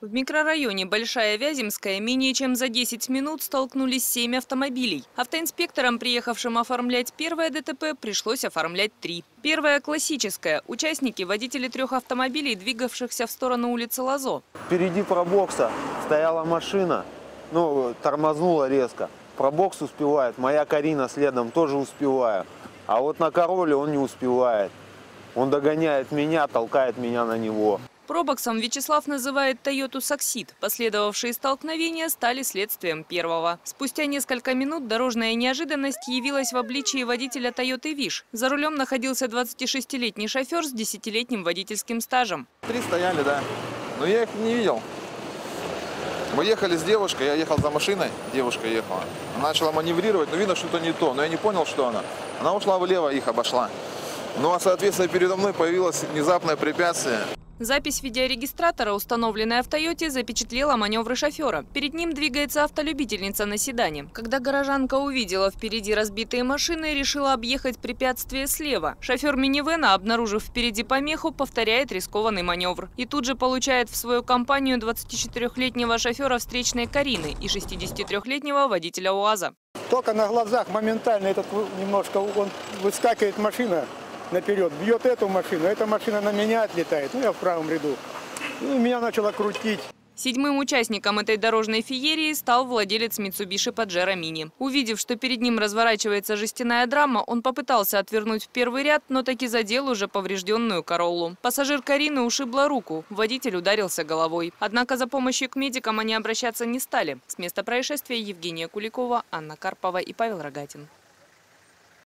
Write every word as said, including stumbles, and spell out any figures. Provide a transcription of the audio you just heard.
В микрорайоне Большая Вяземская менее чем за десять минут столкнулись семь автомобилей. Автоинспекторам, приехавшим оформлять первое ДТП, пришлось оформлять три. Первое – классическое. Участники – водители трех автомобилей, двигавшихся в сторону улицы Лазо. Впереди пробокса стояла машина, ну, тормознула резко. Пробокс успевает, моя Карина следом тоже успеваю. А вот на Короле он не успевает. Он догоняет меня, толкает меня на него. Пробоксом Вячеслав называет Тойоту Саксид. Последовавшие столкновения стали следствием первого. Спустя несколько минут дорожная неожиданность явилась в обличии водителя Тойоты Виш. За рулем находился двадцатишестилетний шофер с десятилетним водительским стажем. Три стояли, да. Но я их не видел. Мы ехали с девушкой, я ехал за машиной, девушка ехала. Она начала маневрировать, но видно, что это не то. Но я не понял, что она. Она ушла влево, их обошла. Ну а, соответственно, передо мной появилось внезапное препятствие. Запись видеорегистратора, установленная в Тойоте, запечатлела маневры шофера. Перед ним двигается автолюбительница на седане. Когда горожанка увидела впереди разбитые машины, решила объехать препятствие слева. Шофер минивэна, обнаружив впереди помеху, повторяет рискованный маневр. И тут же получает в свою компанию двадцатичетырёхлетнего шофера встречной Карины и шестидесятитрёхлетнего водителя УАЗа. Только на глазах моментально этот немножко он выскакивает машина наперед, бьет эту машину, эта машина на меня отлетает, ну я в правом ряду. Ну, меня начало крутить. Седьмым участником этой дорожной феерии стал владелец Mitsubishi Pajero Mini. Увидев, что перед ним разворачивается жестяная драма, он попытался отвернуть в первый ряд, но таки задел уже поврежденную Короллу. Пассажир Карины ушибла руку, водитель ударился головой. Однако за помощью к медикам они обращаться не стали. С места происшествия Евгения Куликова, Анна Карпова и Павел Рогатин.